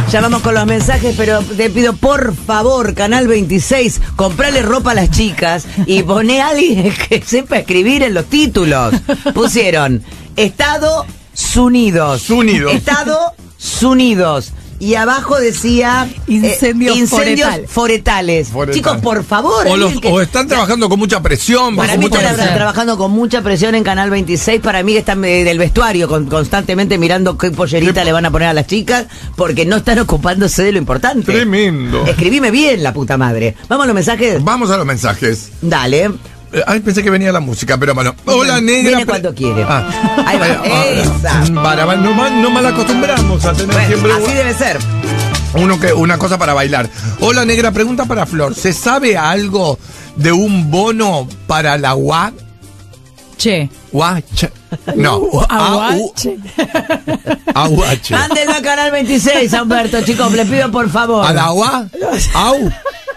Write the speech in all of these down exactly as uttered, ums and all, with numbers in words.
Ya vamos con los mensajes, pero te pido por favor, Canal veintiséis, comprale ropa a las chicas y poné a alguien que sepa escribir en los títulos. Pusieron Estados Unidos. Unidos. Estados Unidos. Y abajo decía incendios, eh, incendios foretal. foretales. Foretal. Chicos, por favor. O, los, que, o están trabajando con mucha presión. Para con mí mucha están presión. trabajando con mucha presión en Canal veintiséis. Para mí que están eh, del vestuario con, constantemente mirando qué pollerita ¿Qué? le van a poner a las chicas porque no están ocupándose de lo importante. Tremendo. Escribime bien, la puta madre. Vamos a los mensajes. Vamos a los mensajes. Dale. Eh, Ay, pensé que venía la música, pero bueno. Hola, negra. Viene pre- cuando quiere. Ah. Ahí va. Eh, Esa. ah, para, no, mal- no mal acostumbramos a tener Bueno, siempre así debe ser. uno que, una cosa para bailar. Hola, negra, pregunta para Flor. ¿Se sabe algo de un bono para la U A? Che. Guache. No. Aguache. Aguache. Mándenlo a Canal veintiséis, a Humberto, chicos, les pido por favor. ¿A la U A? Au.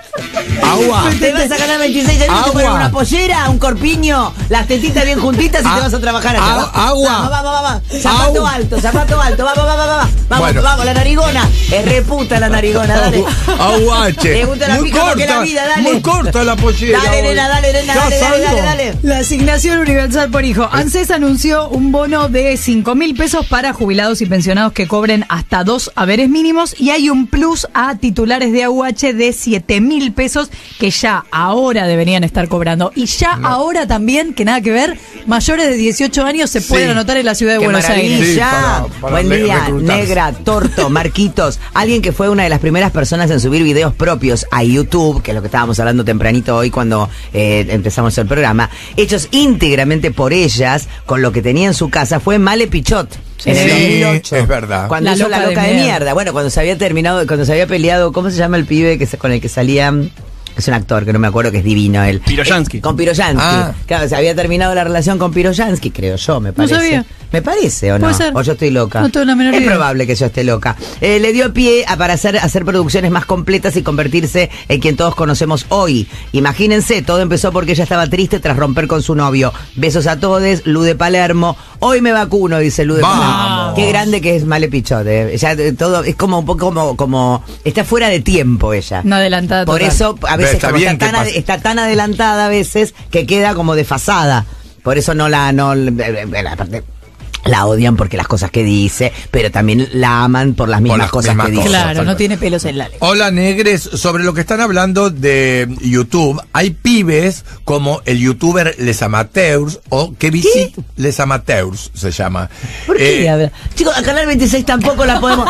Agua. Te vas a Canal veintiséis, ya te Agua. pones una pollera, un corpiño, las tetitas bien juntitas y A- te vas a trabajar allá. a- Vamos, agua. Vamos, vamos, vamos. Zapato Au. alto, zapato alto. Vamos, vamos, vamos. Vamos, Bueno. vamos, la narigona. Es reputa la narigona, dale. Aguache. Te gusta la Muy pica más que corta, la vida, dale. muy corta la pollera. Dale, hoy. nena, dale, nena, ¿Ya dale, dale, salgo? dale, dale. La asignación universal por hijo. ANSES anunció un bono de cinco mil pesos para jubilados y pensionados que cobren hasta dos haberes mínimos y hay un plus a titulares de A U H de siete mil pesos que ya ahora deberían estar cobrando. Y ya No. ahora también, que nada que ver, mayores de dieciocho años se Sí. pueden anotar en la ciudad de Qué Buenos maravilla. Aires. Sí, para- para Buen re- día, reclutarse. Negra, Torto, Marquitos. Alguien que fue una de las primeras personas en subir videos propios a YouTube, que es lo que estábamos hablando tempranito hoy cuando eh, empezamos el programa, hechos íntegramente por ellas, con lo que tenía en su casa, fue Male Pichot. En el Sí, dos mil ocho. es verdad. Cuando La hizo loca la de loca de mierda. mierda. Bueno, cuando se había terminado, cuando se había peleado, ¿cómo se llama el pibe que se- con el que salía? Es un actor que no me acuerdo, que es divino él. Piroyansky. Eh, con Piroyansky. Ah. Claro, se había terminado la relación con Piroyansky, creo yo, me parece. sabía. ¿Me parece o no? Puede ser. O yo estoy loca. No tengo la menor es idea. probable que yo esté loca. Eh, le dio pie a para hacer, hacer producciones más completas y convertirse en quien todos conocemos hoy. Imagínense, todo empezó porque ella estaba triste tras romper con su novio. Besos a todos, Lu de Palermo. Hoy me vacuno, dice Lu de Vamos. Palermo. Qué grande que es Male Pichot. eh. Ya, eh, todo es como un poco como, como está fuera de tiempo ella. Una adelantada Por total. eso a veces Está como bien está, que tan, pase. está tan adelantada a veces que queda como desfasada. Por eso no la no la, aparte, la odian porque las cosas que dice, pero también la aman por las mismas las cosas mismas que dice. cosas. Claro, no tiene pelos en la lengua. Hola, negres. Sobre lo que están hablando de YouTube, hay pibes como el youtuber Les Amateurs o que visita Les Amateurs se llama. ¿Por qué? Eh, A ver, chicos, a Canal veintiséis tampoco la podemos.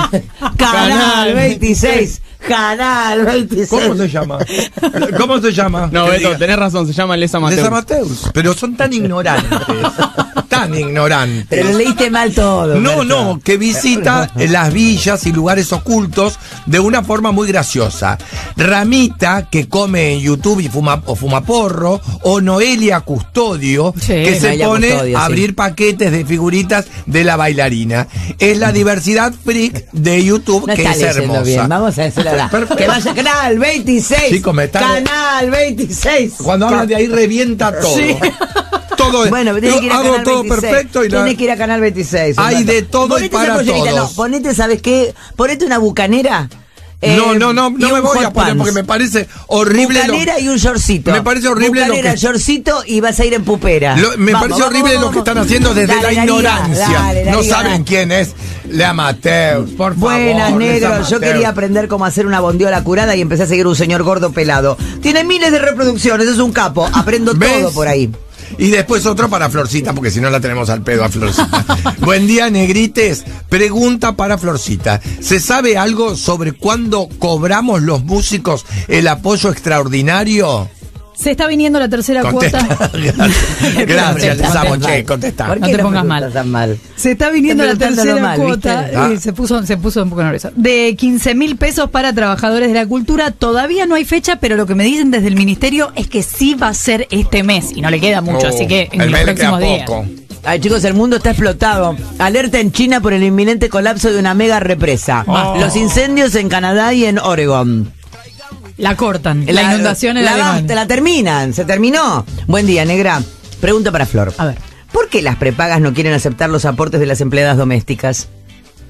Canal veintiséis. Canal veintiséis. ¿Cómo se llama? ¿Cómo se llama? No, Que Beto, diga. tenés razón, se llama Les Les Amateurs. Amateurs. Pero son tan ignorantes. Tan ignorantes. Pero lo leíste mal todo. No, Berto. no, que visita las villas y lugares ocultos de una forma muy graciosa. Ramita, que come en YouTube y fuma, o fuma porro, o Noelia Custodio, Sí, que se Noelia pone Custodio, a sí. abrir paquetes de figuritas de la bailarina. Es la diversidad freak de YouTube, No que está es leyendo hermosa. bien. Vamos a decirle ahora. Perfecto. Que vaya a Canal veintiséis. Chicos, me están- Canal veintiséis. Cuando hablan de ahí revienta todo. Sí. Todo es- Bueno, tiene yo que ir a hago Canal todo veintiséis. perfecto y la- Tiene que ir a Canal veintiséis. Hay Humberto. de todo y Ponete esa para pollerita, todos. No, ponete, ¿sabes qué? Ponete una bucanera. eh, No, no, no, no y me un voy a hot poner pants. porque me parece horrible. lo- Bucanera y un shortcito. Me parece horrible lo Bucanera, que- shortcito y vas a ir en pupera. Lo- me Vamos, parece vamos, horrible vamos, lo que vamos. están haciendo desde Dale, la Daría, ignorancia. dale, no Daría, saben dale. quién es Le Amateurs, por favor. Buenas, Les negro. Yo Amateurs. quería aprender cómo hacer una bondiola curada y empecé a seguir un señor gordo pelado. Tiene miles de reproducciones, es un capo. Aprendo ¿Ves? todo por ahí. Y después otro para Florcita, porque si no la tenemos al pedo a Florcita. Buen día, negrites. Pregunta para Florcita. ¿Se sabe algo sobre cuándo cobramos los músicos el apoyo extraordinario? Se está viniendo la tercera Contesta. cuota. Gracias, les amo, Contesta. che, contestá. ¿Por No qué te nos pongas preguntas mal. tan mal? Se está viniendo la Está preguntándolo tercera mal, cuota. ¿viste? Ah. eh, se, puso, se puso un poco nerviosa. De quince mil pesos para trabajadores de la cultura. Todavía no hay fecha, pero lo que me dicen desde el ministerio es que sí va a ser este mes. Y no le queda mucho, Oh, así que en el los mes le queda próximos días. poco. Ay, chicos, el mundo está explotado. Alerta en China por el inminente colapso de una mega represa. Oh. Los incendios en Canadá y en Oregon. La cortan. La, inundación en la, Alemania. la terminan, se terminó. Buen día, negra. Pregunta para Flor. A ver. ¿Por qué las prepagas no quieren aceptar los aportes de las empleadas domésticas?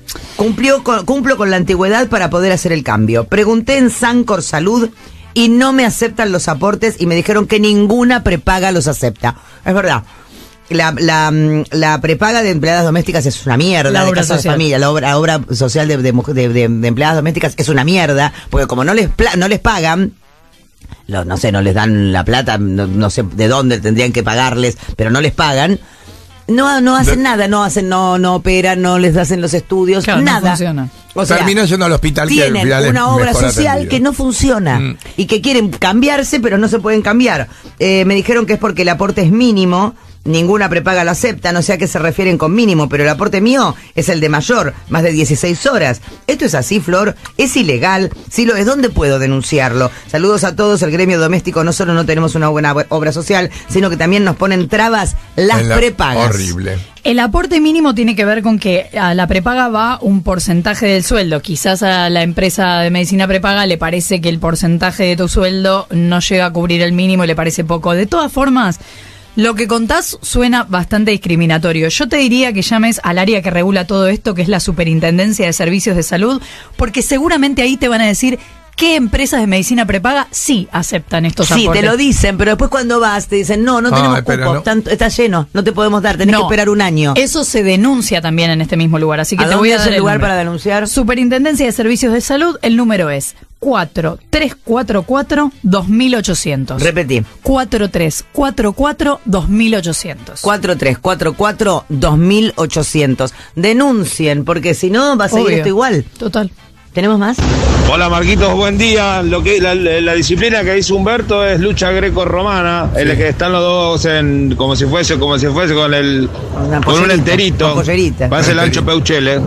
Cumplió con, cumplo con la antigüedad para poder hacer el cambio. Pregunté en Sancor Salud y no me aceptan los aportes y me dijeron que ninguna prepaga los acepta. Es verdad. La, la, la prepaga de empleadas domésticas es una mierda. La de obra casa social. de familia, la obra, la obra social de, de, de, de, de empleadas domésticas es una mierda, porque como no les pla- no les pagan, lo, no sé, no les dan la plata, no, no sé de dónde tendrían que pagarles, pero no les pagan. No, no hacen De- nada, no hacen, no, no operan, no les hacen los estudios, Claro, no nada. funciona. O sea, Termina yendo al hospital que al tienen final es una obra mejor social atendido. que no funciona Mm. y que quieren cambiarse, pero no se pueden cambiar. Eh, me dijeron que es porque el aporte es mínimo. Ninguna prepaga lo acepta, no sé a qué se refieren con mínimo, pero el aporte mío es el de mayor, más de dieciséis horas. ¿Esto es así, Flor? ¿Es ilegal? Si lo es, ¿dónde puedo denunciarlo? Saludos a todos, el gremio doméstico no solo no tenemos una buena obra social, sino que también nos ponen trabas las En la- prepagas. Horrible. El aporte mínimo tiene que ver con que a la prepaga va un porcentaje del sueldo. Quizás a la empresa de medicina prepaga le parece que el porcentaje de tu sueldo no llega a cubrir el mínimo y le parece poco. De todas formas, lo que contás suena bastante discriminatorio. Yo te diría que llames al área que regula todo esto, que es la Superintendencia de Servicios de Salud, porque seguramente ahí te van a decir qué empresas de medicina prepaga sí aceptan estos Sí, aportes. te lo dicen, pero después cuando vas te dicen, no, no tenemos Ay, pero cupo, no. tanto- está lleno, no te podemos dar, tenés No, que esperar un año. Eso se denuncia también en este mismo lugar, así que ¿A te dónde voy a es dar el el lugar número. para denunciar? Superintendencia de Servicios de Salud, el número es cuatro tres cuatro cuatro dos mil ochocientos. Repetí. cuatro tres cuatro cuatro dos mil ochocientos. cuatro tres cuatro cuatro dos mil ochocientos. Denuncien, porque si no va a seguir Obvio. esto igual. Total. ¿Tenemos más? Hola Marquitos, buen día. Lo que la, la disciplina que dice Humberto es lucha greco-romana, en la que están los dos en como si fuese, como si fuese con el Una con un pollerita, enterito. con pollerita. Parece el ancho Peuchele.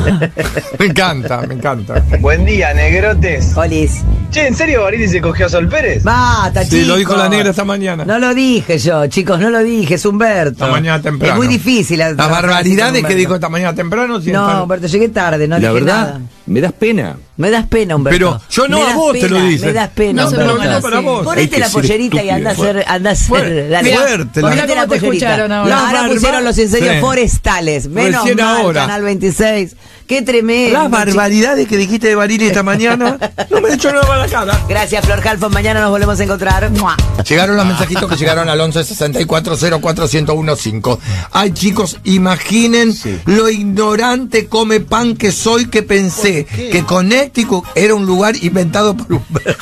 Me encanta, me encanta. Buen día, negrotes. Olis. Che, ¿en serio Barili se cogió a Sol Pérez? Basta, Sí, chicos. lo dijo la negra esta mañana. No lo dije yo, chicos, no lo dije, es Humberto. Esta mañana temprano. Es muy difícil. Las trabajar así barbaridades con que Humberto. dijo esta mañana temprano. sí, No, están- Humberto, llegué tarde, no La dije verdad, nada. me das pena. Me das pena, Humberto. Pero yo no, Me a das vos te lo pena, dice. Me das pena, No se Humberto. pongan para así. vos. Ponete Hay que la ser pollerita y anda a estúpido. hacer, anda a hacer, Fuerte, dale. fuerte, la- Ponete Mirá la cómo te pollerita. escucharon ahora. No, La ahora barba- pusieron los incendios Sí. forestales. Menos Recién mal, ahora. Canal veintiséis. Qué tremendo. Las barbaridades que dijiste de Barili esta mañana no me han hecho nada a la cara. Gracias, Flor Halfon. Mañana nos volvemos a encontrar. ¡Mua! Llegaron los mensajitos que llegaron al once sesenta y cuatro cero cuatro cero uno cinco. Ay, chicos, imaginen lo ignorante come pan que soy que pensé que Connecticut era un lugar inventado por Humberto.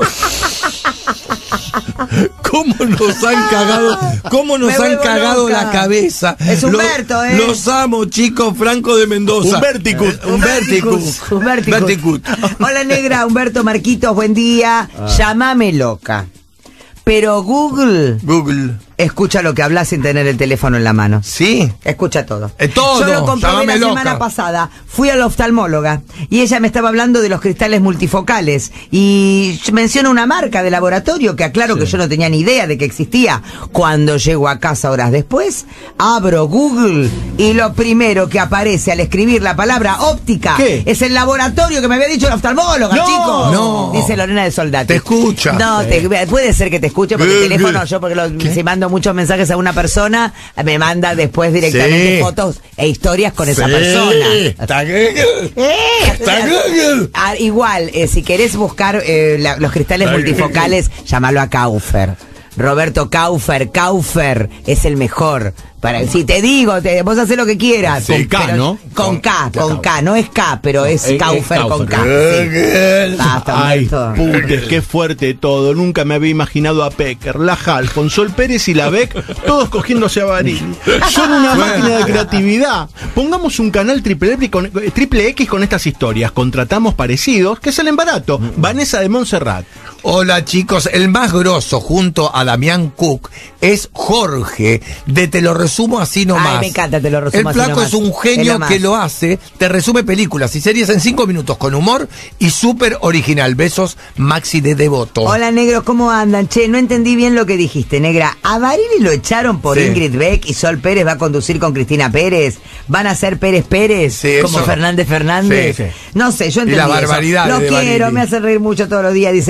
¿Cómo nos han cagado? ¿Cómo nos Me han vuelvo cagado loca. la cabeza? Es Humberto, Los- ¿eh? Los amo, chicos. Franco de Mendoza. Humberticut. Humberticus. Humberticus. Humberticut. Hola, negra. Humberto Marquitos, buen día. Llámame loca. Pero Google Google. escucha lo que hablas sin tener el teléfono en la mano. Sí. Escucha todo. Eh, todo, Yo lo comprobé llámame la loca. semana pasada. Fui a la oftalmóloga y ella me estaba hablando de los cristales multifocales y menciona una marca de laboratorio que aclaro que yo no tenía ni idea de que existía. Cuando llego a casa horas después, abro Google y lo primero que aparece al escribir la palabra óptica ¿Qué? es el laboratorio que me había dicho la oftalmóloga, No, chicos. no. Dice Lorena de Soldati. Te escucha. No, te- puede ser que te escuche porque el ¿Qué? teléfono, yo porque lo- ¿Qué? si mando muchos mensajes a una persona, me manda después directamente Sí. fotos e historias con esa Sí. persona. Está Google. Eh, Está Google. ah, igual, eh, si querés buscar eh, la- los cristales Está multifocales, llámalo a Kaufer. Roberto Kaufer, Kaufer es el mejor. Para, si te digo, te, vos haces lo que quieras. Con K, pero- ¿no? Con Con- K, ya con K. No es K, pero es es Kaufer con K. Kaufer. sí. Google. Basta, Ay, Humberto. putes, qué fuerte todo. Nunca me había imaginado a Pecker, la Halfon, Sol Pérez y la Beck, todos cogiéndose a Barili. Son una máquina de creatividad. Pongamos un canal triple X con, eh, triple X con estas historias. Contratamos parecidos que salen barato. Vanessa de Montserrat. Hola chicos, el más grosso junto a Damián Cook es Jorge, de Te lo resumo así nomás. Ay, me encanta, Te lo resumo El así flaco nomás. es un Es genio lo más. que lo hace, te resume películas y series en cinco minutos con humor y súper original. Besos, Maxi de Devoto. Hola, negros, ¿cómo andan? Che, no entendí bien lo que dijiste, negra. ¿A Barili lo echaron por Sí. Ingrid Beck y Sol Pérez va a conducir con Cristina Pérez? ¿Van a ser Pérez Pérez? Sí, como eso. Fernández Fernández. Sí, sí. No sé, yo Y entendí la eso. barbaridad Lo de quiero, Barili. me hace reír mucho todos los días, dice Guillo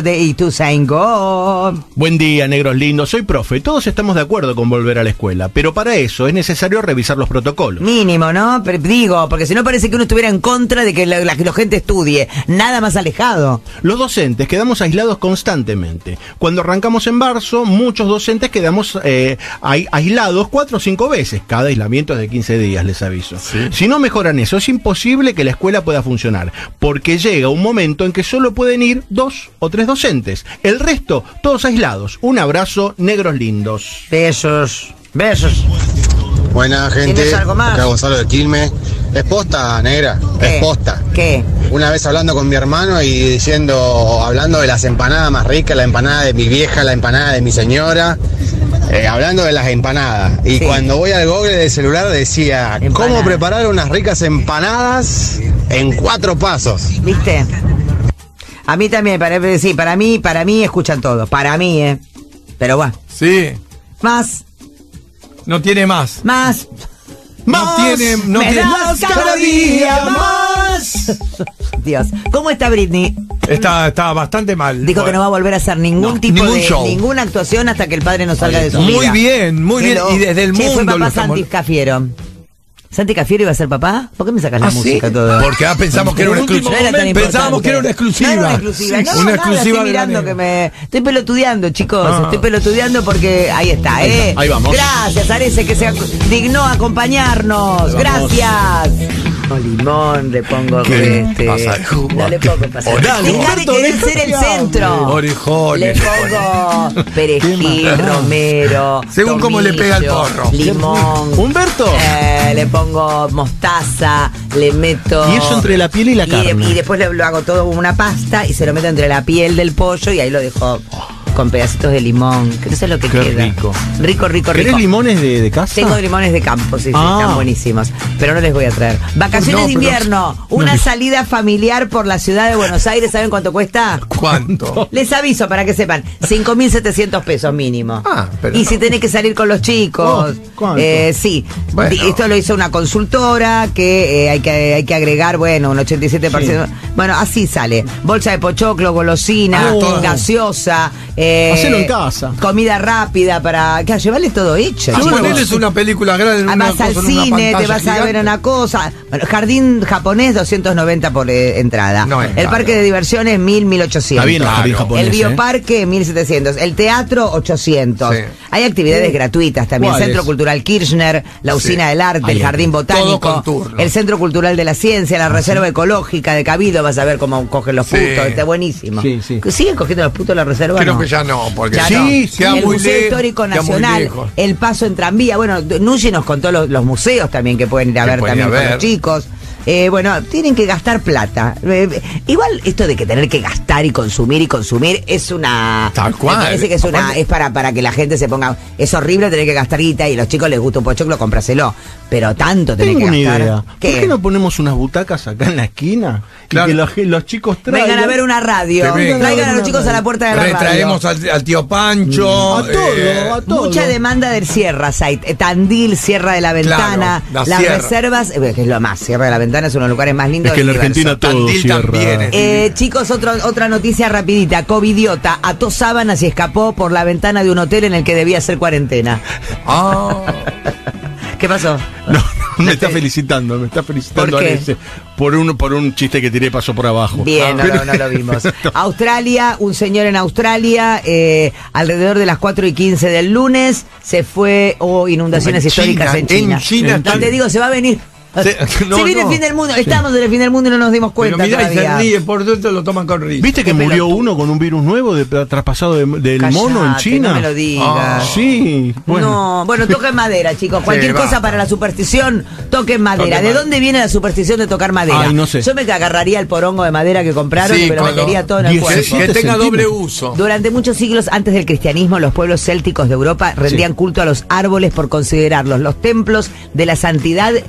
de Ituzaingó. Buen día, negros lindos. Soy profe. Todos estamos de acuerdo con volver a la escuela, pero para eso es necesario revisar los protocolos. Mínimo, ¿no? Pero digo, porque si no parece que uno estuviera en contra de que la, la, que la gente estudie. Nada más alejado. Los docentes quedamos aislados constantemente. Cuando arrancamos en marzo, muchos docentes quedamos eh, ai- aislados cuatro o cinco veces. Cada aislamiento es de quince días, les aviso. Sí. Si no mejoran eso, es imposible que la escuela pueda funcionar, porque llega un momento en que solo pueden ir dos o tres docentes. El resto, todos aislados. Un abrazo, negros lindos. Besos. Besos. Buena gente, ¿Tienes algo más? acá Gonzalo de Quilmes. Es posta, negra, ¿Qué? es posta. ¿Qué? Una vez hablando con mi hermano y diciendo, hablando de las empanadas más ricas, la empanada de mi vieja, la empanada de mi señora, eh, hablando de las empanadas. Y Sí. cuando voy al Google del celular decía, Empanada. ¿cómo preparar unas ricas empanadas en cuatro pasos? ¿Viste? A mí también, para, sí, para mí, para mí escuchan todo. Para mí, ¿eh? Pero bueno. Sí, Más, no tiene más. más. No tiene, no Me tiene das cada día más. Dios. ¿Cómo está Britney? Está, está bastante mal. Dijo que no va a volver a hacer ningún No, tipo ningún de show. ninguna actuación hasta que el padre no salga de su Muy vida. bien, muy Qué bien. loco. Y desde el Che, fue mundo lo papá estamos- Santi Cafiero. ¿Santi Cafiero iba a ser papá? ¿Por qué me sacas la ¿Ah, sí? música todo? Porque ah, pensamos que era una En último exclusiva. momento. No era tan Pensábamos importante. que era una exclusiva. No era una exclusiva. Sí, No, una nada, exclusiva estoy de la mirando nena. que me... Estoy pelotudeando, chicos. Ah. Estoy pelotudeando porque ahí está, Ahí ¿eh? está, ahí vamos. Gracias, Arece, que se dignó a acompañarnos. Gracias. Con limón le pongo ¿Qué este... pasa de jugo? No le pongo pasar. Orejones. Deja de querer ser el centro. Orejones. Le pongo perejil, romero. Según cómo le pega el tomillo, porro. Limón. Humberto. Eh, le pongo mostaza, le meto... Y eso entre la piel y la y, carne. y después lo, lo hago todo como una pasta y se lo meto entre la piel del pollo y ahí lo dejo con pedacitos de limón. Que eso es lo que Qué queda. rico. Rico, rico, ¿Querés rico. limones de, de casa? Tengo limones de campo, sí, sí, Ah. están buenísimos. Pero no les voy a traer. Vacaciones No, de pero- invierno. Una salida familiar por la ciudad de Buenos Aires. ¿Saben cuánto cuesta? ¿Cuánto? Les aviso para que sepan, cinco mil setecientos pesos mínimo. Ah, pero y no. si tenés que salir con los chicos. Oh, ¿cuánto? eh, sí. Bueno. Di- Esto lo hizo una consultora que, eh, hay que hay que agregar, bueno, un ochenta y siete por ciento. Bueno, así sale. Bolsa de pochoclo, golosina, Ah, todo. gaseosa. Eh, Hacelo en casa. Comida rápida para... Claro, llevarle todo hecho. Ah, chicos. ponerles una película grande en una Vas al cosa, en una cine, te pantalla vas a ver gigante. una cosa. Bueno, jardín japonés, doscientos noventa por eh, entrada. No es el caro. parque de diversiones, mil, mil ochocientos. Está bien el jardín Claro. japonés, El ¿eh? bioparque, mil setecientos. El teatro, ochocientos. Sí. Hay actividades gratuitas también. ¿Cuáles? Centro Cultural Kirchner, la Usina Sí. del Arte, Ahí el hay. Jardín Todo Botánico, con turno. el Centro Cultural de la Ciencia, la Reserva Ecológica de Cabildo. Vas a ver cómo cogen los Sí. putos. Está buenísimo. Sí, sí. ¿Siguen cogiendo los putos la reserva? Creo No. que ya no, porque Ya sí, no. queda el muy Museo lejos, Histórico queda muy Nacional, lejos. el paso en tranvía. Bueno, Nucci nos contó los, los museos también que pueden ir a Que ver pueden ir también a con ver. los chicos. Eh, bueno, tienen que gastar plata. Eh, igual esto de que tener que gastar y consumir y consumir es una... Tal cual. Me parece que es una Aparte- es para, para que la gente se ponga... Es horrible tener que gastar guita y a los chicos les gusta un pochoclo, cómpraselo. Pero tanto tener Tengo que una gastar... idea. ¿Qué? ¿Por qué no ponemos unas butacas acá en la esquina? Claro. Y que los, los chicos traigan. Vengan a ver una radio. Que vengan. Traigan a los chicos a la puerta de la radio. retraemos al, al tío Pancho. A todo, eh, a todo. Mucha demanda del Sierra Site, eh, Tandil, Sierra de la Ventana, Claro, la las Sierra. reservas, eh, que es lo más, Sierra de la Ventana es uno de los lugares más lindos Es que en del la universo. Argentina todo Tandil cierra. también es- Eh, chicos, otro, otra noticia rapidita. Covidiota ató sábanas y escapó por la ventana de un hotel en el que debía hacer cuarentena. Ah, ¿Qué pasó? No, no, me está felicitando, me está felicitando ¿Por qué? Alexis, por un por un chiste que tiré pasó por abajo. Bien, no, Pero- no, no lo vimos. Australia, un señor en Australia, eh, alrededor de las cuatro y quince del lunes, se fue, o inundaciones En históricas China, en China. en China No está- te digo, se va a venir. Se- no, se viene no. el fin del mundo, estamos en el fin del mundo y no nos dimos pero cuenta mirá, y se todavía. ríe, por dentro lo toman con risa. ¿Viste que Qué murió pelotudo. uno con un virus nuevo de, traspasado de- del Callate, mono en China? No me lo digas. Ah, Sí, bueno. No, bueno, toquen madera, chicos. Cualquier cosa basta. para la superstición, toquen madera. Toquen ¿De madera. dónde viene la superstición de tocar madera? Ay, no sé. Yo me agarraría el porongo de madera que compraron Sí, y me lo cuando- metería todo en el diez- Que, cuerpo. que tenga centímetros. doble uso. Durante muchos siglos antes del cristianismo, los pueblos célticos de Europa rendían culto a los árboles por considerarlos los templos de la santidad y la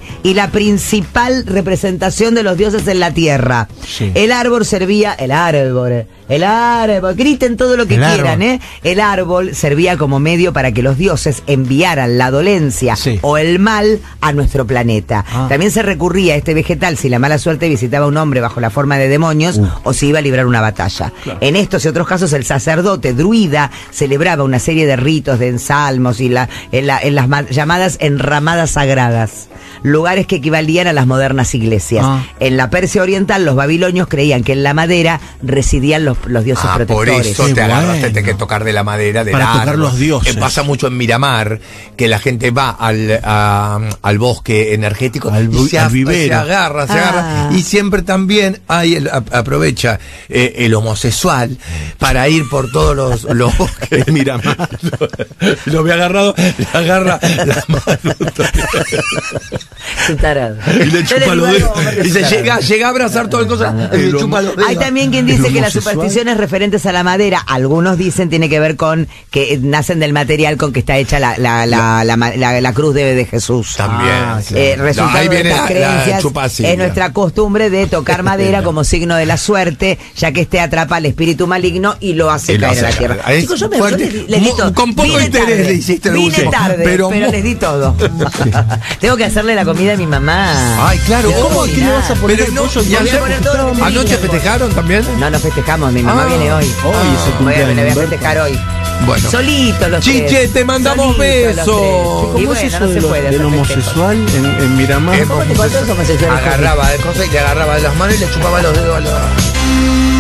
principal representación de los dioses en la tierra. Sí. El árbol servía, el árbol, el árbol, griten todo lo que El quieran, árbol. ¿eh? El árbol servía como medio para que los dioses enviaran la dolencia Sí. o el mal a nuestro planeta. Ah. También se recurría a este vegetal si la mala suerte visitaba a un hombre bajo la forma de demonios Uh. o si iba a librar una batalla. Claro. En estos y otros casos el sacerdote druida celebraba una serie de ritos, de ensalmos y la, en, la- en las ma- llamadas enramadas sagradas, lugares que equivalían a las modernas iglesias. Ah. En la Persia oriental los babilonios creían que en la madera residían los, los dioses Ah, por protectores. eso Qué te agarraste, bueno. tenés que tocar de la madera, del Para tocar árbol. los dioses. Eh, pasa mucho en Miramar, que la gente va al, a- al bosque energético Al y bu- se, al a- vivero. se agarra, se Ah. agarra. Y siempre también hay el- a- aprovecha eh, el homosexual para ir por todos los, los bosques. Miramar. Lo había agarrado, le agarra la mano Es un tarado. y le Yo chupa digo los algo, dedos. porque Y es se un tarado. llega, llega a abrazar toda el cosa y le El chupa los dedos. Hay también quien ¿El dice que las homosexual? supersticiones referentes a la madera, algunos dicen tiene que ver con que nacen del material con que está hecha la, la, la, la, ma- la- la cruz de, de Jesús. También. Ah, sí. Eh, No, resultado ahí de viene estas la- la creencias chupacilla. es nuestra costumbre de tocar madera como signo de la suerte, ya que este atrapa al espíritu maligno y lo hace Y lo caer a la hace tierra. caer. Ahí Chicos, yo me fuerte. yo les, les di Mu- todo. con poco Vine interés tarde, le hiciste el Vine último, tarde, pero pero, mu- les di todo. Tengo que hacerle la comida a mi mamá. Ay, claro, Tengo ¿cómo? que ¿Qué le vas a cocinar. poner? Pero al no, pollo? y Voy a ayer- poner todo lo que ¿Anoche diga. festejaron también? No, no festejamos, mi mamá Ah, viene hoy. hoy es el Voy a, cumpleaños, le voy a Humberto. festejar hoy. Bueno. Solito los Chiche, tres. te mandamos Solitos los besos. tres. Y ¿Cómo bueno, es eso no de se lo- puede del hacer homosexual en, en Miramar? Eh, ¿Cómo te encontrás homosexuales? Agarraba de cosas y le agarraba de las manos y le chupaba los dedos a la...